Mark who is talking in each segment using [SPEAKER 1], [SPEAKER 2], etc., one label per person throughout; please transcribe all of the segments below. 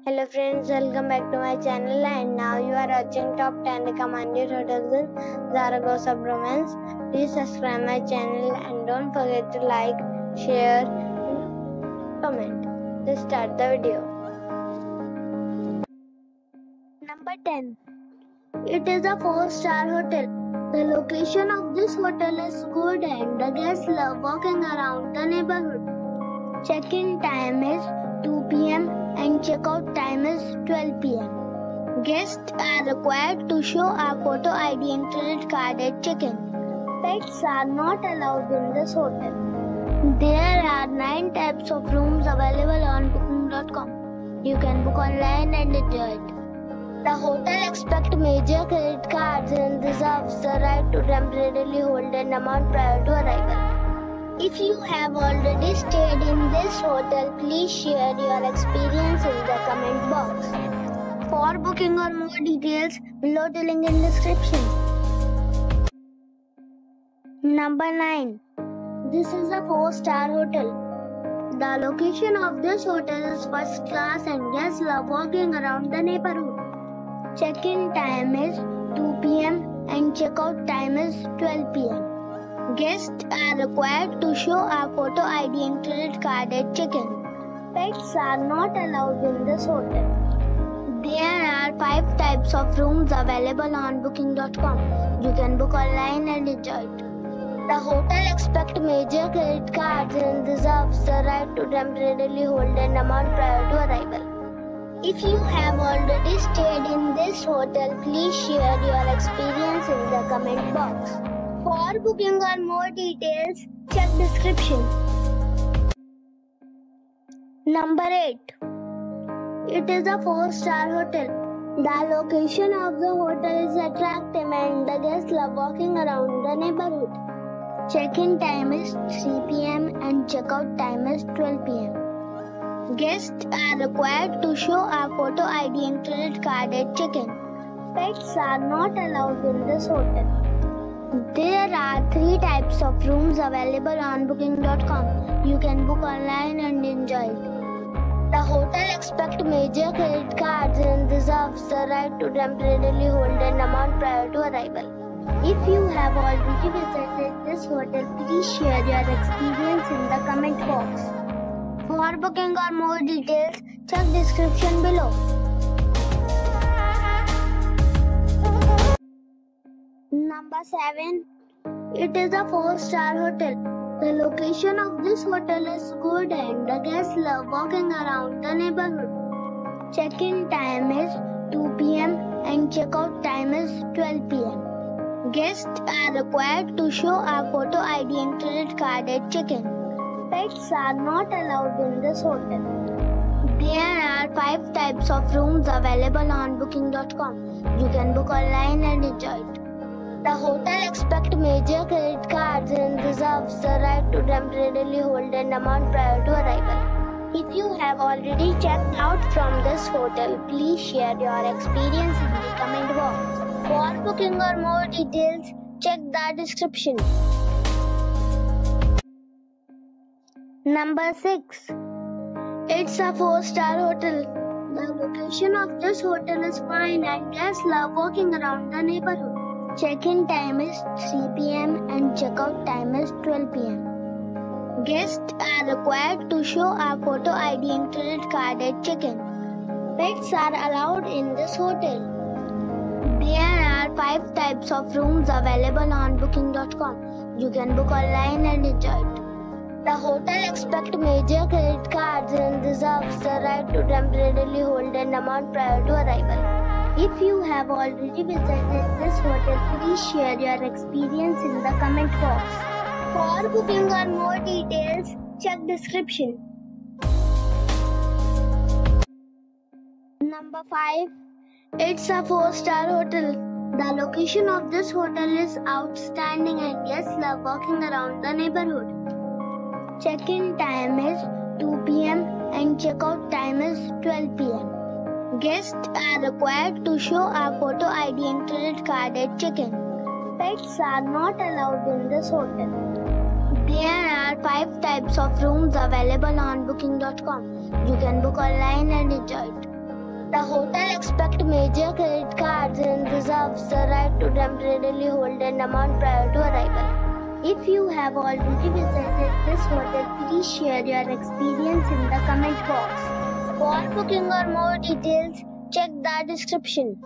[SPEAKER 1] Hello friends, welcome back to my channel, and now you are watching top 10 recommended hotels in Zaragoza province. Please subscribe my channel and don't forget to like, share and comment. Let's start the video.
[SPEAKER 2] Number 10. It is a 4-star hotel. The location of this hotel is good and the guests love walking around the neighborhood. Check-in time is 2 p.m. and check-out time is 12 p.m. Guests are required to show a photo ID and credit card at check-in. Pets are not allowed in this hotel. There are 9 types of rooms available on booking.com. You can book online and enjoy it. The hotel accepts major credit cards and reserves the right to temporarily hold an amount prior to arrival. If you have already stayed in this hotel, please share your experience in the comment box. For booking or more details, below the link in description. Number 9. This is a 4-star hotel. The location of this hotel is first class and guests love walking around the neighborhood. Check-in time is 2 p.m. and check-out time is 12 p.m. Guests are required to show a photo ID and credit card at check-in. Pets are not allowed in this hotel. There are 5 types of rooms available on booking.com. You can book online and enjoy it. The hotel accepts major credit cards and reserves the right to temporarily hold an amount prior to arrival. If you have already stayed in this hotel, please share your experience in the comment box. For booking or more details, check description. Number 8. It is a 4-star hotel. The location of the hotel is attractive and the guests love walking around the neighborhood. Check-in time is 3 p.m. and check-out time is 12 p.m. Guests are required to show a photo ID and credit card at check-in. Pets are not allowed in this hotel. There are 3 types of rooms available on booking.com. You can book online and enjoy it. The hotel accepts major credit cards and reserves the right to temporarily hold an amount prior to arrival. If you have already visited this hotel, please share your experience in the comment box. For booking or more details, check description below. Number 7. It is a 4-star hotel. The location of this hotel is good and the guests love walking around the neighborhood. Check-in time is 2 p.m. and check-out time is 12 p.m. Guests are required to show a photo ID and credit card at check-in. Pets are not allowed in this hotel. There are 5 types of rooms available on booking.com. You can book online and enjoy it. The hotel accepts major credit cards and reserves the right to temporarily hold an amount prior to arrival. If you have already checked out from this hotel, please share your experience in the comment box. For booking or more details, check the description. Number 6. It's a 4-star hotel. The location of this hotel is fine and guests love walking around the neighborhood. Check-in time is 3 p.m. and check-out time is 12 p.m. Guests are required to show a photo ID and credit card at check-in. Pets are allowed in this hotel. There are 5 types of rooms available on booking.com. You can book online and enjoy it. The hotel accepts major credit cards and reserves the right to temporarily hold an amount prior to arrival. If you have already visited this hotel, please share your experience in the comment box. For booking or more details, check description. Number 5. It's a 4-star hotel. The location of this hotel is outstanding and guests love walking around the neighborhood. Check-in time is 2 p.m. and check-out time is 12 p.m. Guests are required to show a photo ID and credit card at check-in. Pets are not allowed in this hotel. There are 5 types of rooms available on booking.com. You can book online and enjoy it. The hotel accepts major credit cards and reserves the right to temporarily hold an amount prior to arrival. If you have already visited this hotel, please share your experience in the comment box. For booking or more details, check the description.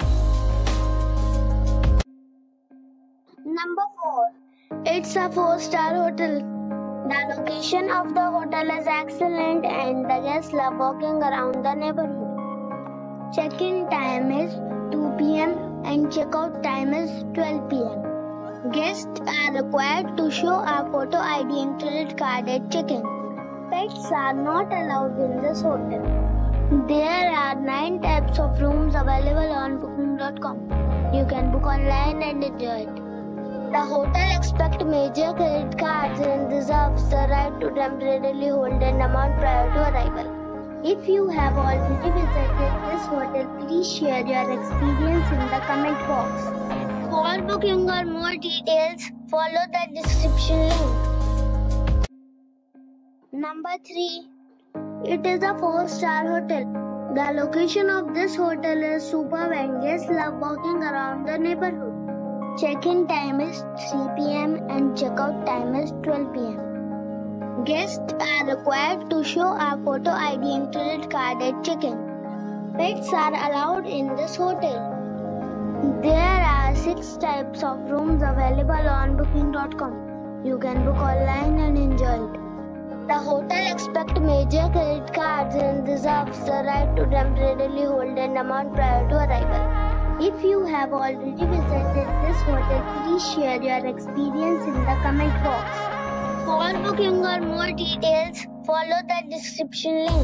[SPEAKER 2] Number 4. It's a 4-star hotel. The location of the hotel is excellent and the guests love walking around the neighborhood. Check-in time is 2 p.m. and check-out time is 12 p.m. Guests are required to show a photo ID and credit card at check-in. Pets are not allowed in this hotel. There are 9 types of rooms available on booking.com. You can book online and enjoy it. The hotel accepts major credit cards and reserves the right to temporarily hold an amount prior to arrival. If you have already visited this hotel, please share your experience in the comment box. For booking or more details, follow the description link. Number 3. It is a 4-star hotel. The location of this hotel is superb and guests love walking around the neighborhood. Check-in time is 3 p.m. and check-out time is 12 p.m. Guests are required to show a photo ID and credit card at check-in. Pets are allowed in this hotel. There are 6 types of rooms available on booking.com. You can book online and enjoy it. The hotel accepts major credit cards and reserves the right to temporarily hold an amount prior to arrival. If you have already visited this hotel, please share your experience in the comment box. For booking or more details, follow the description link.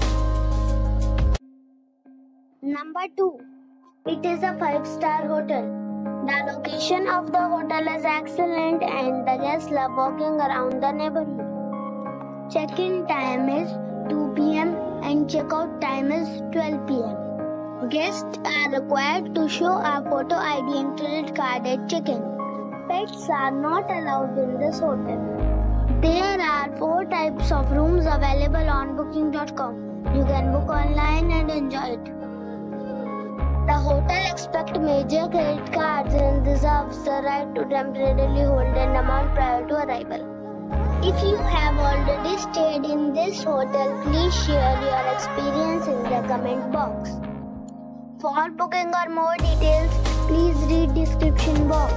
[SPEAKER 2] Number 2. It is a 5-star hotel. The location of the hotel is excellent and the guests love walking around the neighborhood. Check-in time is 2 p.m. and check-out time is 12 p.m. Guests are required to show a photo ID and credit card at check-in. Pets are not allowed in this hotel. There are 4 types of rooms available on booking.com. You can book online and enjoy it. The hotel accepts major credit cards and reserves the right to temporarily hold an amount prior to arrival. If you have already stayed in this hotel, please share your experience in the comment box. For booking or more details, please read description box.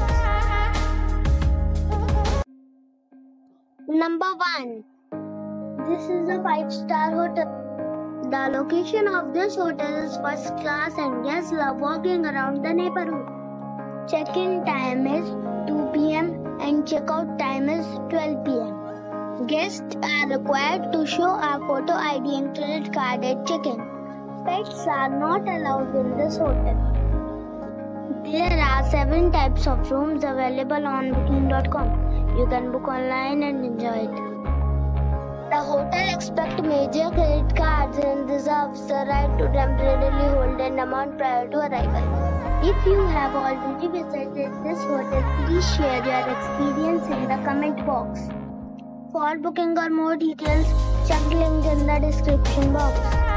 [SPEAKER 2] Number 1. This is a 5-star hotel. The location of this hotel is first class and guests love walking around the neighborhood. Check-in time is 2 p.m. and check-out time is 12 p.m. Guests are required to show a photo ID and credit card at check-in. Pets are not allowed in this hotel. There are 7 types of rooms available on booking.com. You can book online and enjoy it. The hotel accepts major credit cards and reserves the right to temporarily hold an amount prior to arrival. If you have already visited this hotel, please share your experience in the comment box. For booking or more details, check link in the description box.